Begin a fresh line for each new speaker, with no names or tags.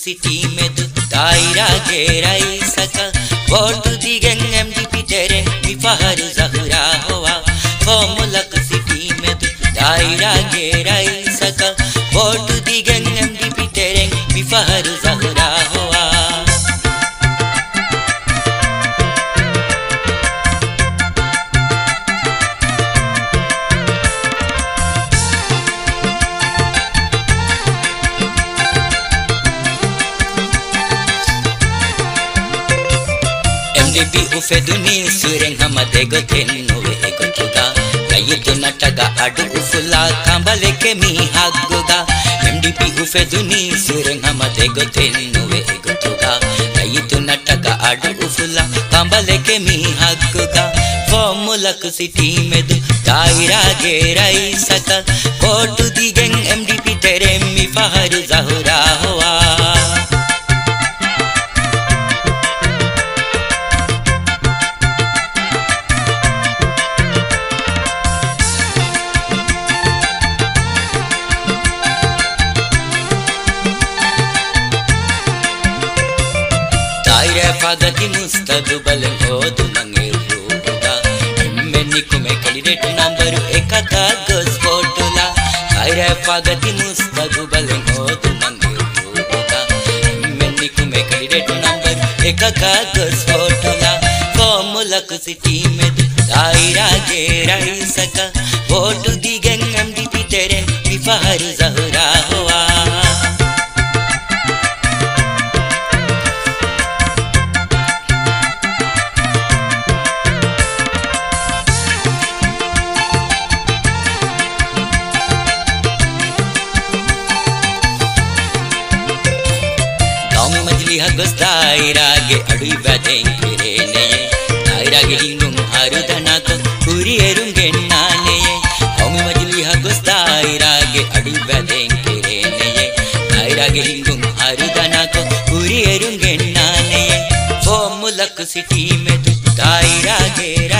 सिटी में दु दायरा घेराई सका वोट दिगें एमडीपी तेरे मिफहर ज़हरा हुआ मुलक सिटी में दु दायरा घेराई सका वोट दिगें एमडीपी तेरे मिफहर ज़हरा हुआ MDP ufeduni sureng hamade goten nove egotuga gayitu nataga adu ufula kambale kemi haggoga MDP ufeduni sureng hamade goten nove egotuga gayitu nataga adu ufula kambale kemi haggoga formulak city medu daira gerai saka kotu digen MDP tere mi fahar zahra hua Fagati mustaqbal hodu mangeru hoga menni kume candidate number ekaka gos photola aire fagati mustaqbal hodu mangeru hoga menni kume candidate number ekaka gos photola formulak city med daira gerai saka vote digen MDP tere mifahar zahra hua Hagos daira ge adu baden kirene daira ge hingum harudana ko puri erungen nane Omi majli hagos daira ge adu baden kirene daira ge hingum harudana ko puri erungen nane formulak city med daira ge